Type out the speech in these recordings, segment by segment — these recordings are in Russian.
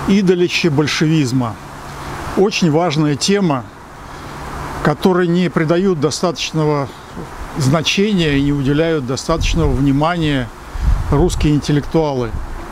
Идолище большевизма. Очень важная тема, которой не придают достаточного значения и не уделяют достаточного внимания русские интеллектуалы.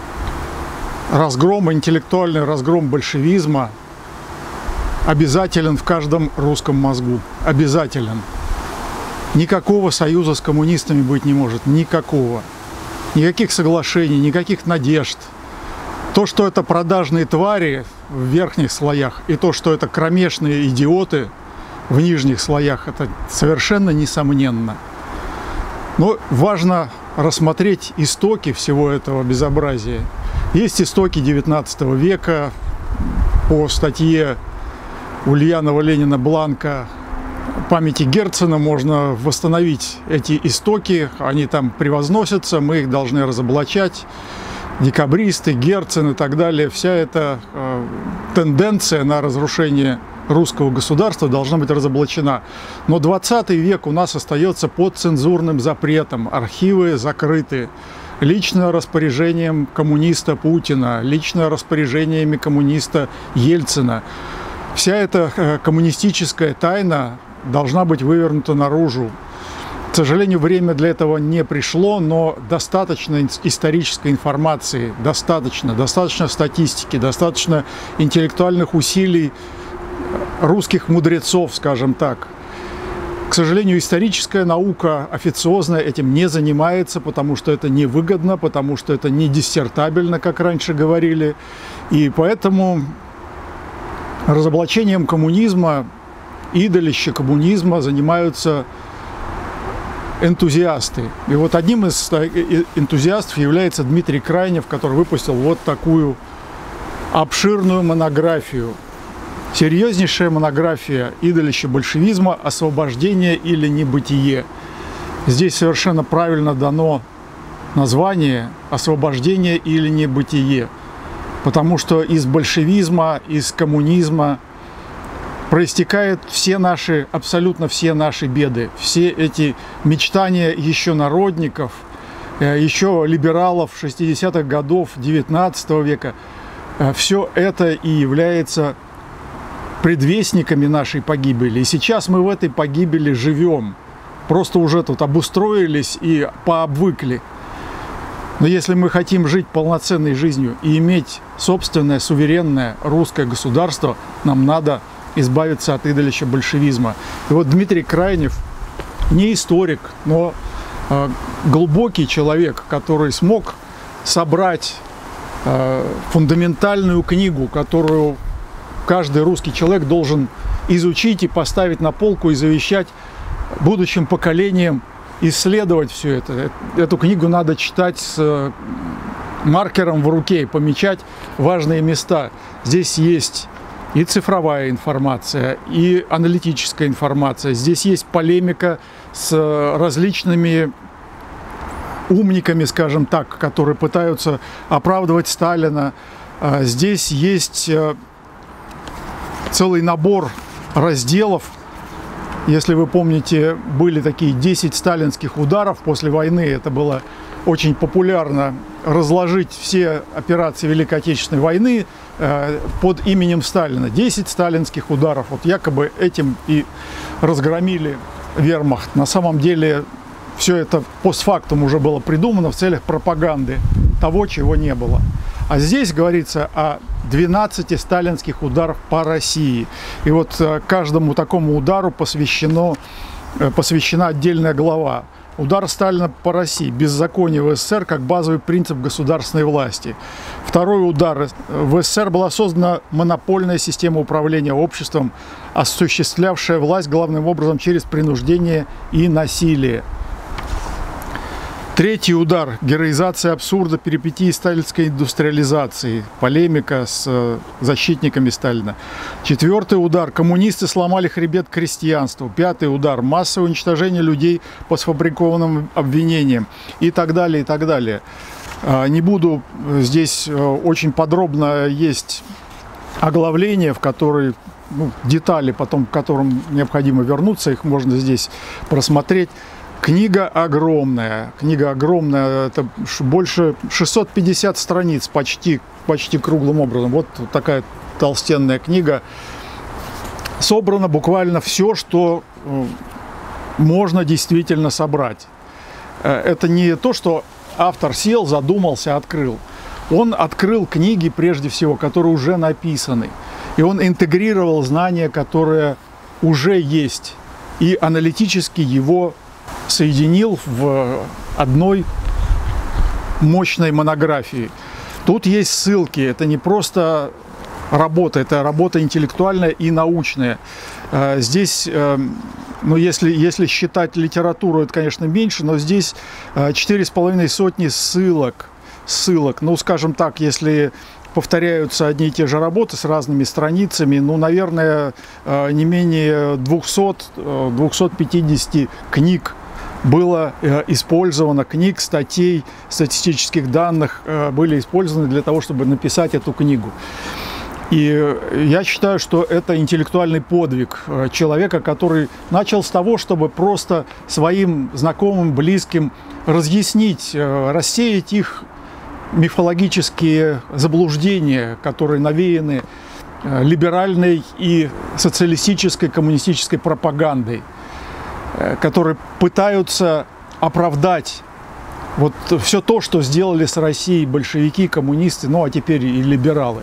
Интеллектуальный разгром большевизма обязателен в каждом русском мозгу. Обязателен. Никакого союза с коммунистами быть не может. Никакого. Никаких соглашений, никаких надежд. То, что это продажные твари в верхних слоях, и то, что это кромешные идиоты в нижних слоях, это совершенно несомненно. Но важно рассмотреть истоки всего этого безобразия. Есть истоки XIX века. По статье Ульянова, Ленина, Бланка памяти Герцена можно восстановить эти истоки. Они там превозносятся, мы их должны разоблачать. Декабристы, Герцен и так далее. Вся эта тенденция на разрушение русского государства должна быть разоблачена. Но 20 век у нас остается под цензурным запретом. Архивы закрыты. Личное распоряжением коммуниста Путина, личное распоряжениями коммуниста Ельцина. Вся эта коммунистическая тайна должна быть вывернута наружу. К сожалению, время для этого не пришло, но достаточно исторической информации, достаточно статистики, достаточно интеллектуальных усилий русских мудрецов, скажем так. К сожалению, историческая наука официозно этим не занимается, потому что это невыгодно, потому что это не диссертабельно, как раньше говорили. И поэтому разоблачением коммунизма, идолища коммунизма занимаются энтузиасты. И вот одним из энтузиастов является Дмитрий Крайнев, который выпустил вот такую обширную монографию. Серьезнейшая монография «Идолище большевизма. Освобождение или небытие». Здесь совершенно правильно дано название «Освобождение или небытие», потому что из большевизма, из коммунизма проистекают абсолютно все наши беды, все эти мечтания еще народников, еще либералов 60-х годов 19 века. Все это и является предвестниками нашей погибели. И сейчас мы в этой погибели живем. Просто уже тут обустроились и пообвыкли. Но если мы хотим жить полноценной жизнью и иметь собственное суверенное русское государство, нам надо избавиться от идолища большевизма. И вот Дмитрий Крайнев не историк, но глубокий человек, который смог собрать фундаментальную книгу, которую каждый русский человек должен изучить и поставить на полку и завещать будущим поколениям, исследовать все это. Эту книгу надо читать с маркером в руке и помечать важные места. Здесь есть и цифровая информация, и аналитическая информация. Здесь есть полемика с различными умниками, скажем так, которые пытаются оправдывать Сталина. Здесь есть целый набор разделов. Если вы помните, были такие 10 сталинских ударов после войны. Это было очень популярно разложить все операции Великой Отечественной войны под именем Сталина. 10 сталинских ударов. Вот якобы этим и разгромили вермахт. На самом деле все это постфактум уже было придумано в целях пропаганды того, чего не было. А здесь говорится о 12 сталинских ударах по России. И вот каждому такому удару посвящена отдельная глава. Удар Сталина по России. Беззаконие в СССР как базовый принцип государственной власти. Второй удар. В СССР была создана монопольная система управления обществом, осуществлявшая власть главным образом через принуждение и насилие. Третий удар. Героизация абсурда, перипетии сталинской индустриализации. Полемика с защитниками Сталина. Четвертый удар. Коммунисты сломали хребет крестьянству. Пятый удар. Массовое уничтожение людей по сфабрикованным обвинениям. И так далее, и так далее. Не буду здесь очень подробно есть оглавление, в которой детали, потом к которым необходимо вернуться. Их можно здесь просмотреть. Книга огромная, это больше 650 страниц, почти круглым образом. Вот такая толстенная книга. Собрано буквально все, что можно действительно собрать. Это не то, что автор сел, задумался, открыл. Он открыл книги, прежде всего, которые уже написаны. И он интегрировал знания, которые уже есть. И аналитически его соединил в одной мощной монографии. Тут есть ссылки. Это не просто работа, это работа интеллектуальная и научная. Здесь, ну, если считать литературу, это, конечно, меньше, но здесь 4,5 сотни ссылок. Ну, скажем так, если повторяются одни и те же работы с разными страницами, ну, наверное, не менее 200-250 книг было использовано, книг, статей, статистических данных были использованы для того, чтобы написать эту книгу. И я считаю, что это интеллектуальный подвиг человека, который начал с того, чтобы просто своим знакомым, близким разъяснить, рассеять их мифологические заблуждения, которые навеяны либеральной и социалистической, коммунистической пропагандой, которые пытаются оправдать вот все то, что сделали с Россией большевики, коммунисты, ну а теперь и либералы.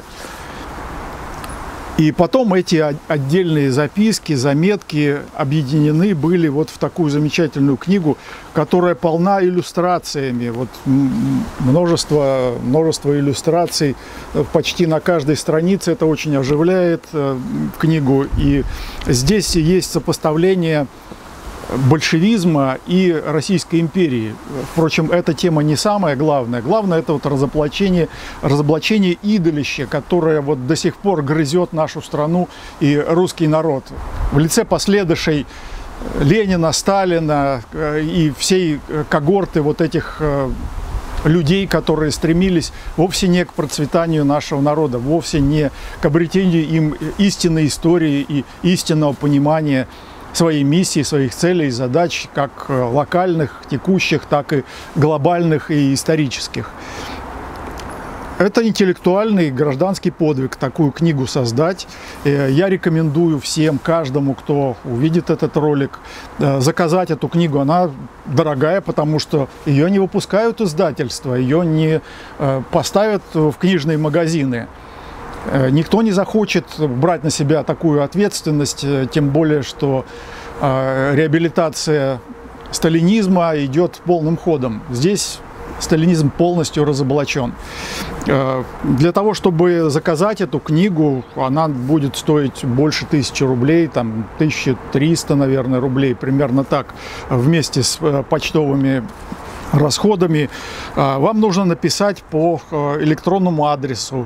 И потом эти отдельные записки, заметки объединены были вот в такую замечательную книгу, которая полна иллюстрациями. Вот множество иллюстраций почти на каждой странице. Это очень оживляет книгу. И здесь есть сопоставление большевизма и Российской империи. Впрочем, эта тема не самая главная. Главное — это вот разоблачение идолища, которое вот до сих пор грызет нашу страну и русский народ. В лице последующей Ленина, Сталина и всей когорты вот этих людей, которые стремились вовсе не к процветанию нашего народа, вовсе не к обретению им истинной истории и истинного понимания своей миссии, своих целей, задач, как локальных, текущих, так и глобальных и исторических. Это интеллектуальный гражданский подвиг, такую книгу создать. Я рекомендую всем, каждому, кто увидит этот ролик, заказать эту книгу. Она дорогая, потому что ее не выпускают издательства, ее не поставят в книжные магазины. Никто не захочет брать на себя такую ответственность, тем более, что реабилитация сталинизма идет полным ходом. Здесь сталинизм полностью разоблачен. Для того, чтобы заказать эту книгу, она будет стоить больше 1000 рублей, там 1300, наверное, рублей, примерно так, вместе с почтовыми расходами. Вам нужно написать по электронному адресу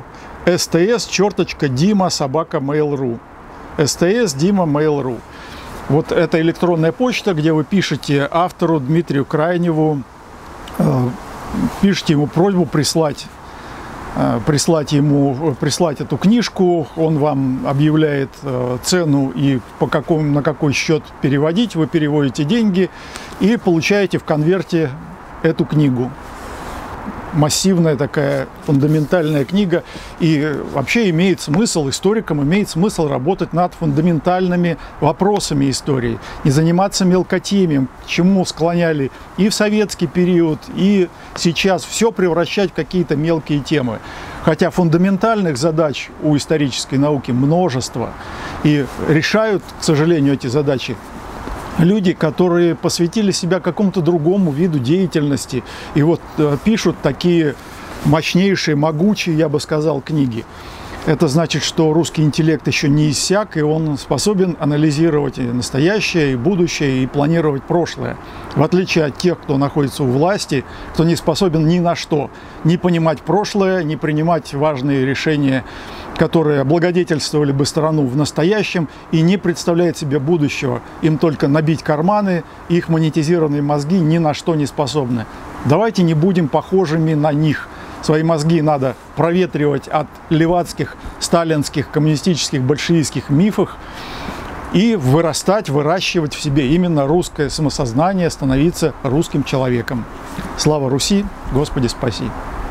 sts@dima@mail.ru. sts@dima@mail.ru. Вот это электронная почта, где вы пишете автору Дмитрию Крайневу, пишите ему просьбу прислать эту книжку, он вам объявляет цену и на какой счет переводить, вы переводите деньги и получаете в конверте эту книгу. Массивная такая фундаментальная книга, и вообще имеет смысл, историкам имеет смысл работать над фундаментальными вопросами истории, не заниматься мелкотемием, к чему склоняли и в советский период, и сейчас, все превращать в какие-то мелкие темы. Хотя фундаментальных задач у исторической науки множество, и решают, к сожалению, эти задачи люди, которые посвятили себя какому-то другому виду деятельности и вот пишут такие мощнейшие, могучие, я бы сказал, книги. Это значит, что русский интеллект еще не иссяк, и он способен анализировать и настоящее, и будущее, и планировать прошлое. В отличие от тех, кто находится у власти, кто не способен ни на что, не понимать прошлое, не принимать важные решения, которые облагодетельствовали бы страну в настоящем, и не представляет себе будущего. Им только набить карманы, их монетизированные мозги ни на что не способны. Давайте не будем похожими на них. Свои мозги надо проветривать от левацких, сталинских, коммунистических, большевистских мифов и вырастать, выращивать в себе именно русское самосознание, становиться русским человеком. Слава Руси! Господи спаси!